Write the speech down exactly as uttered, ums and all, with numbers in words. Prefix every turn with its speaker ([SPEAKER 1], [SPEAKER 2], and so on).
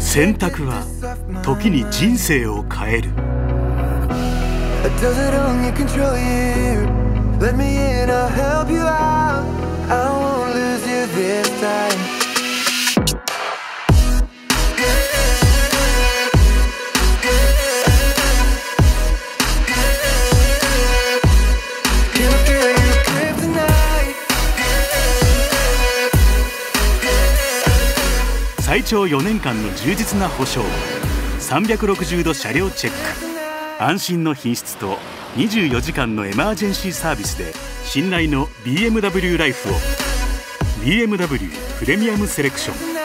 [SPEAKER 1] 選択は時に人生を変える。最長よねんかんの充実な保証、さんびゃくろくじゅうど車両チェック、安心の品質とにじゅうよじかんのエマージェンシーサービスで信頼の ビーエムダブリュー ライフを。 ビーエムダブリュー プレミアムセレクション。